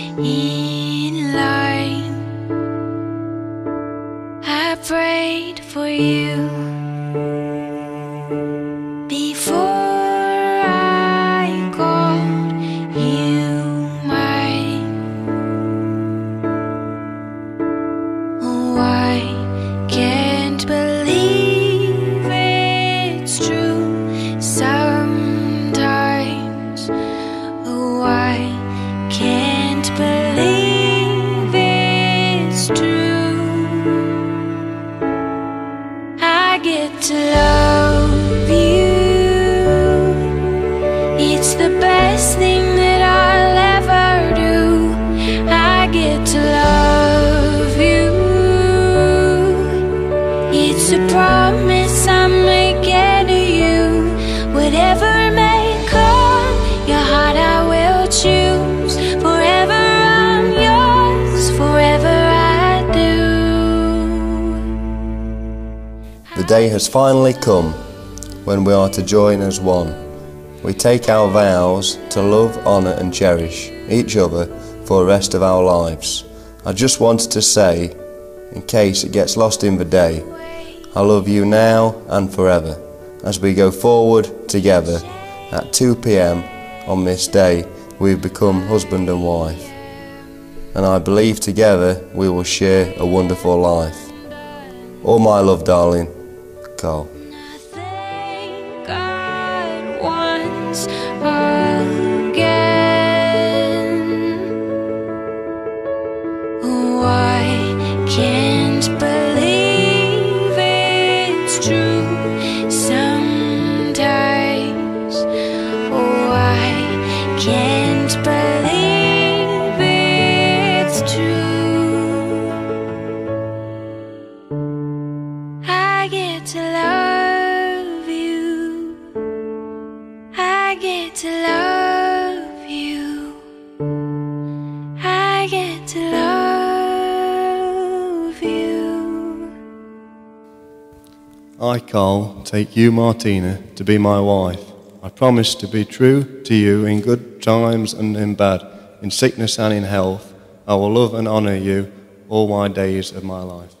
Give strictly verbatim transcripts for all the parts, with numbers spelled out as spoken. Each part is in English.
in line. I prayed for you before I called you mine. Oh, I can't believe it's true sometimes. Oh, I can't believe it's true. I get to love you. It's the best thing that I'll ever do. I get to love you. It's a promise I'm making to you. Whatever may come, your heart I will choose. Forever I'm yours, forever I do. The day has finally come when we are to join as one. We take our vows to love, honour and cherish each other for the rest of our lives. I just wanted to say, in case it gets lost in the day, I love you now and forever, as we go forward together. At two p m on this day we've become husband and wife, and I believe together we will share a wonderful life. All my love, darling, Carl. Thank God once again. Oh, I can't believe it's true sometimes. Oh, I can't believe it's true. I get to love you. I get to love you. I get to love you. I, Carl, take you, Martina, to be my wife. I promise to be true to you in good times and in bad, in sickness and in health. I will love and honour you all my days of my life.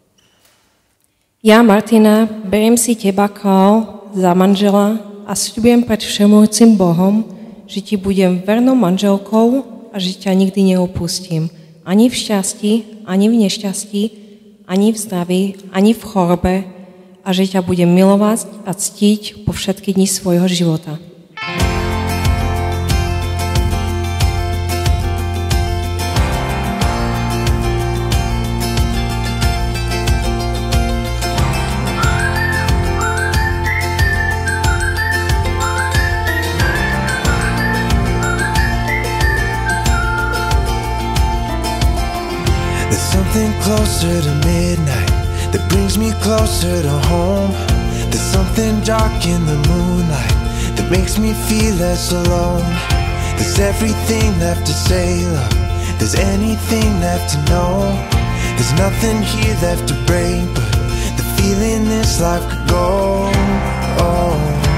Ja, Martina, beriem si teba, Carl, za manžela a sľubujem pred všemohúcim Bohom, že ti budem vernou manželkou a že ťa nikdy neopustím. Ani v šťastí, ani v nešťastí, ani v zdraví, ani v chorobe, a že ťa budem milovať a ctiť po všetky dni svojho života. There's something closer to midnight that brings me closer to home. There's something dark in the moonlight that makes me feel less alone. There's everything left to say, love. There's anything left to know. There's nothing here left to break, but the feeling this life could go. Oh.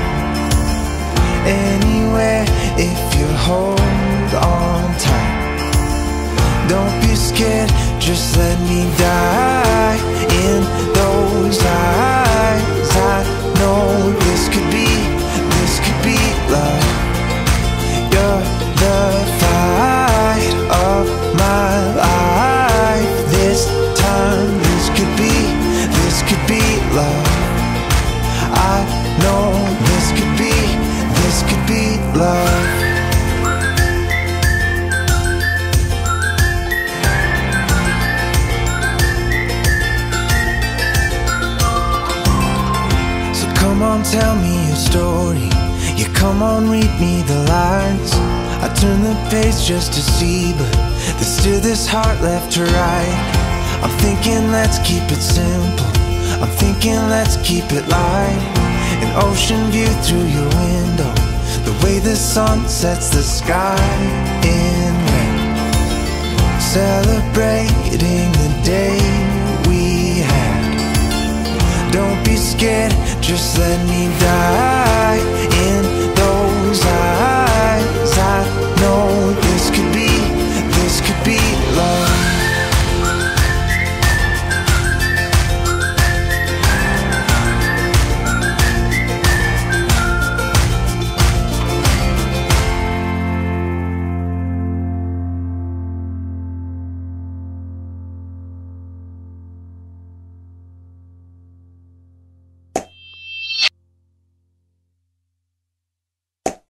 Anywhere if you hold on tight. Don't be scared, just let me die in those eyes. I know this could be, this could be love. You're the fight of my life. This time, this could be, this could be love. I know this could be, this could be love. Come on, tell me your story. Yeah, come on, read me the lines. I turn the page just to see, but there's still this heart left to write. I'm thinking let's keep it simple. I'm thinking let's keep it light. An ocean view through your window, the way the sun sets the sky in red. Celebrating the day we had. Don't be scared, just let me die